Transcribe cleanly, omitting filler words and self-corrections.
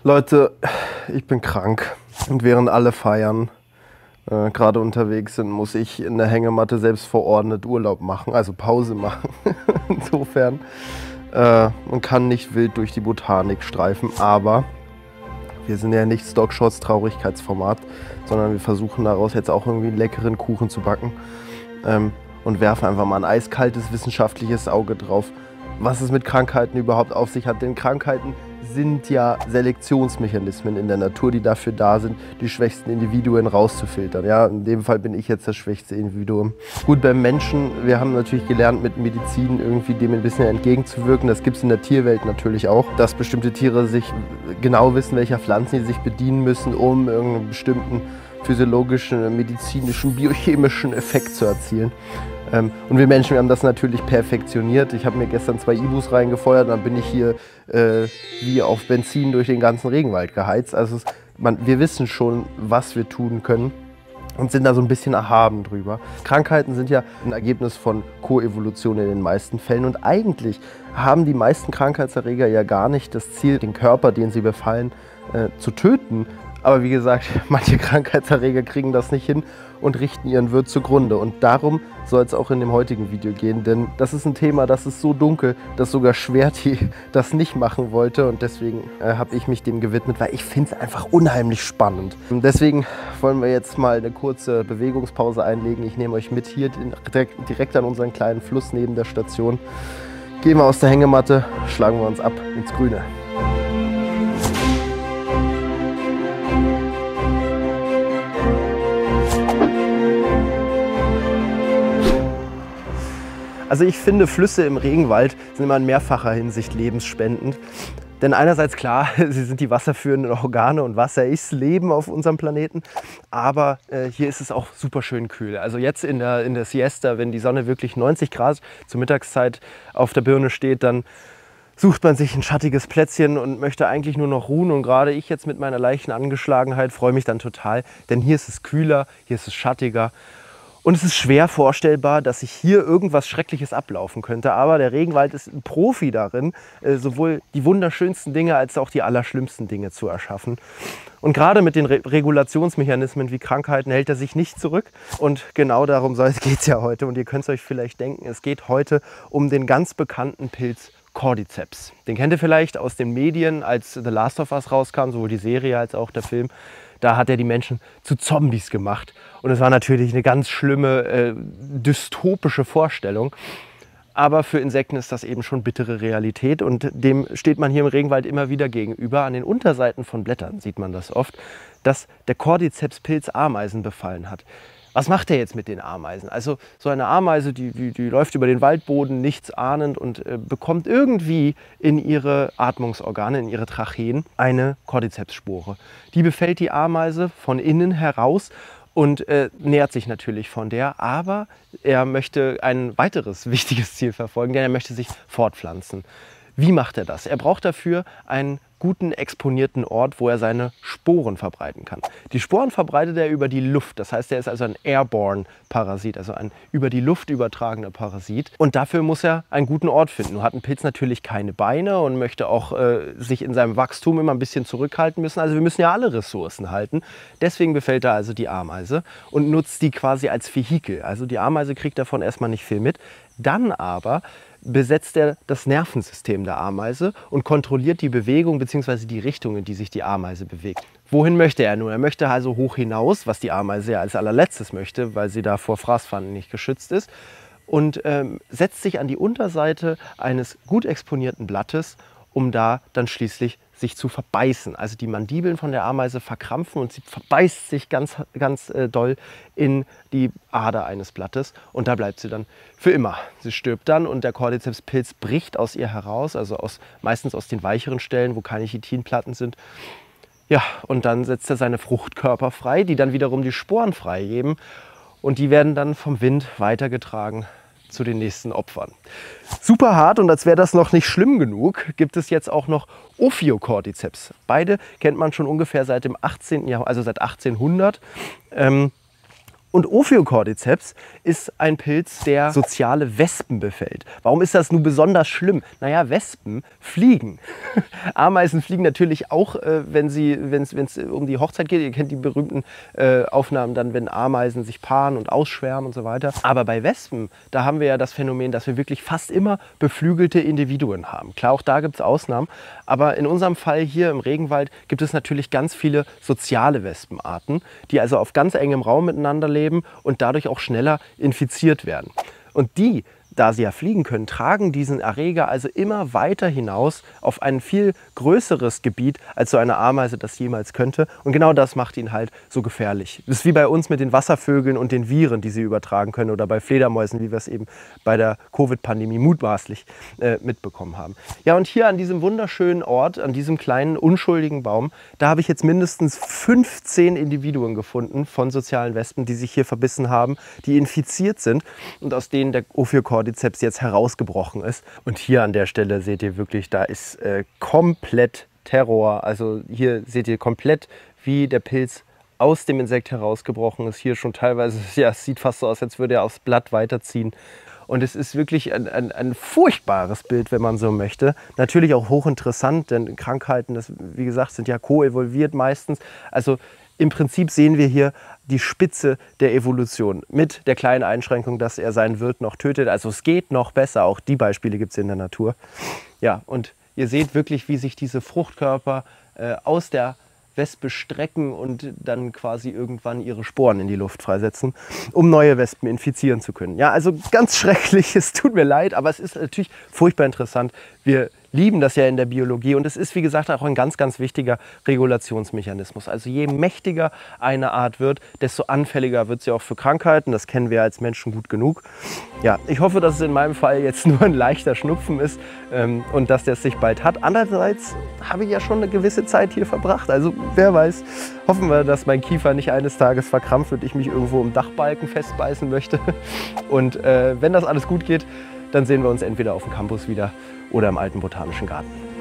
Leute, ich bin krank und während alle feiern, gerade unterwegs sind, muss ich in der Hängematte selbst verordnet Urlaub machen, also Pause machen. Insofern, man kann nicht wild durch die Botanik streifen, aber wir sind ja nicht Stockshots Traurigkeitsformat, sondern wir versuchen daraus jetzt auch irgendwie einen leckeren Kuchen zu backen und werfen einfach mal ein eiskaltes wissenschaftliches Auge drauf, was es mit Krankheiten überhaupt auf sich hat. Denn Krankheiten sind ja Selektionsmechanismen in der Natur, die dafür da sind, die schwächsten Individuen rauszufiltern. Ja, in dem Fall bin ich jetzt das schwächste Individuum. Gut, beim Menschen, wir haben natürlich gelernt, mit Medizin irgendwie dem ein bisschen entgegenzuwirken. Das gibt es in der Tierwelt natürlich auch, dass bestimmte Tiere sich genau wissen, welcher Pflanzen sie sich bedienen müssen, um irgendeinen bestimmten physiologischen, medizinischen, biochemischen Effekt zu erzielen. Und wir Menschen, wir haben das natürlich perfektioniert. Ich habe mir gestern 2 Ibus reingefeuert und dann bin ich hier wie auf Benzin durch den ganzen Regenwald geheizt. Also wir wissen schon, was wir tun können und sind da so ein bisschen erhaben drüber. Krankheiten sind ja ein Ergebnis von Koevolution in den meisten Fällen und eigentlich haben die meisten Krankheitserreger ja gar nicht das Ziel, den Körper, den sie befallen, zu töten. Aber wie gesagt, manche Krankheitserreger kriegen das nicht hin und richten ihren Wirt zugrunde. Und darum soll es auch in dem heutigen Video gehen, denn das ist ein Thema, das ist so dunkel, dass sogar Schwerti das nicht machen wollte. Und deswegen habe ich mich dem gewidmet, weil ich finde es einfach unheimlich spannend. Und deswegen wollen wir jetzt mal eine kurze Bewegungspause einlegen. Ich nehme euch mit hier direkt an unseren kleinen Fluss neben der Station. Gehen wir aus der Hängematte, schlagen wir uns ab ins Grüne. Also ich finde, Flüsse im Regenwald sind immer in mehrfacher Hinsicht lebensspendend. Denn einerseits klar, sie sind die wasserführenden Organe und Wasser ist Leben auf unserem Planeten. Aber hier ist es auch super schön kühl. Also jetzt in der Siesta, wenn die Sonne wirklich 90 Grad zur Mittagszeit auf der Birne steht, dann sucht man sich ein schattiges Plätzchen und möchte eigentlich nur noch ruhen. Und gerade ich jetzt mit meiner leichten Angeschlagenheit freue mich dann total. Denn hier ist es kühler, hier ist es schattiger. Und es ist schwer vorstellbar, dass sich hier irgendwas Schreckliches ablaufen könnte. Aber der Regenwald ist ein Profi darin, sowohl die wunderschönsten Dinge als auch die allerschlimmsten Dinge zu erschaffen. Und gerade mit den Regulationsmechanismen wie Krankheiten hält er sich nicht zurück. Und genau darum geht es ja heute. Und ihr könnt es euch vielleicht denken, es geht heute um den ganz bekannten Pilz Cordyceps. Den kennt ihr vielleicht aus den Medien, als The Last of Us rauskam, sowohl die Serie als auch der Film. Da hat er die Menschen zu Zombies gemacht. Und es war natürlich eine ganz schlimme, dystopische Vorstellung. Aber für Insekten ist das eben schon bittere Realität. Und dem steht man hier im Regenwald immer wieder gegenüber. An den Unterseiten von Blättern sieht man das oft, dass der Cordyceps-Pilz Ameisen befallen hat. Was macht er jetzt mit den Ameisen? Also so eine Ameise, die läuft über den Waldboden, nichts ahnend und bekommt irgendwie in ihre Atmungsorgane, in ihre Tracheen, eine Cordyceps-Spore. Die befällt die Ameise von innen heraus und nährt sich natürlich von der, aber er möchte ein weiteres wichtiges Ziel verfolgen, denn er möchte sich fortpflanzen. Wie macht er das? Er braucht dafür einen guten exponierten Ort, wo er seine Sporen verbreiten kann. Die Sporen verbreitet er über die Luft. Das heißt, er ist also ein Airborne Parasit, also ein über die Luft übertragener Parasit. Und dafür muss er einen guten Ort finden. Nun hat ein Pilz natürlich keine Beine und möchte auch sich in seinem Wachstum immer ein bisschen zurückhalten müssen. Also wir müssen ja alle Ressourcen halten. Deswegen befällt er also die Ameise und nutzt die quasi als Vehikel. Also die Ameise kriegt davon erstmal nicht viel mit. Dann aber besetzt er das Nervensystem der Ameise und kontrolliert die Bewegung bzw. die Richtung, in die sich die Ameise bewegt. Wohin möchte er nun? Er möchte also hoch hinaus, was die Ameise ja als allerletztes möchte, weil sie da vor Fraßpfannen nicht geschützt ist, und setzt sich an die Unterseite eines gut exponierten Blattes, um da dann schließlich sich zu verbeißen. Also die Mandibeln von der Ameise verkrampfen und sie verbeißt sich ganz doll in die Ader eines Blattes und da bleibt sie dann für immer. Sie stirbt dann und der Cordyceps-Pilz bricht aus ihr heraus, also meistens aus den weicheren Stellen, wo keine Chitinplatten sind. Ja, und dann setzt er seine Fruchtkörper frei, die dann wiederum die Sporen freigeben und die werden dann vom Wind weitergetragen zu den nächsten Opfern. Super hart, und als wäre das noch nicht schlimm genug, gibt es jetzt auch noch Ophiocordyceps. Beide kennt man schon ungefähr seit dem 18. Jahrhundert, also seit 1800. Und Ophiocordyceps ist ein Pilz, der soziale Wespen befällt. Warum ist das nun besonders schlimm? Naja, Wespen fliegen. Ameisen fliegen natürlich auch, wenn es um die Hochzeit geht. Ihr kennt die berühmten Aufnahmen dann, wenn Ameisen sich paaren und ausschwärmen und so weiter. Aber bei Wespen, da haben wir ja das Phänomen, dass wir wirklich fast immer beflügelte Individuen haben. Klar, auch da gibt es Ausnahmen. Aber in unserem Fall hier im Regenwald gibt es natürlich ganz viele soziale Wespenarten, die also auf ganz engem Raum miteinander leben und dadurch auch schneller infiziert werden. Und die, da sie ja fliegen können, tragen diesen Erreger also immer weiter hinaus auf ein viel größeres Gebiet, als so eine Ameise das jemals könnte. Und genau das macht ihn halt so gefährlich. Das ist wie bei uns mit den Wasservögeln und den Viren, die sie übertragen können, oder bei Fledermäusen, wie wir es eben bei der Covid-Pandemie mutmaßlich mitbekommen haben. Ja, und hier an diesem wunderschönen Ort, an diesem kleinen, unschuldigen Baum, da habe ich jetzt mindestens 15 Individuen gefunden von sozialen Wespen, die sich hier verbissen haben, die infiziert sind und aus denen der Ophiocordyceps jetzt herausgebrochen ist. Und hier an der Stelle seht ihr wirklich, da ist komplett Terror. Also hier seht ihr komplett, wie der Pilz aus dem Insekt herausgebrochen ist. Hier schon teilweise, ja, es sieht fast so aus, als würde er aufs Blatt weiterziehen. Und es ist wirklich ein furchtbares Bild, wenn man so möchte. Natürlich auch hochinteressant, denn Krankheiten, das, wie gesagt, sind ja koevolviert meistens. Also im Prinzip sehen wir hier die Spitze der Evolution mit der kleinen Einschränkung, dass er seinen Wirt noch tötet. Also es geht noch besser, auch die Beispiele gibt es in der Natur. Ja, und ihr seht wirklich, wie sich diese Fruchtkörper aus der Wespe strecken und dann quasi irgendwann ihre Sporen in die Luft freisetzen, um neue Wespen infizieren zu können. Ja, also ganz schrecklich, es tut mir leid, aber es ist natürlich furchtbar interessant. Wir lieben das ja in der Biologie und es ist, wie gesagt, auch ein ganz, ganz wichtiger Regulationsmechanismus. Also je mächtiger eine Art wird, desto anfälliger wird sie auch für Krankheiten. Das kennen wir als Menschen gut genug. Ja, ich hoffe, dass es in meinem Fall jetzt nur ein leichter Schnupfen ist und dass der es sich bald hat. Andererseits habe ich ja schon eine gewisse Zeit hier verbracht. Also wer weiß, hoffen wir, dass mein Kiefer nicht eines Tages verkrampft und ich mich irgendwo im Dachbalken festbeißen möchte. Und wenn das alles gut geht, dann sehen wir uns entweder auf dem Campus wieder oder im alten Botanischen Garten.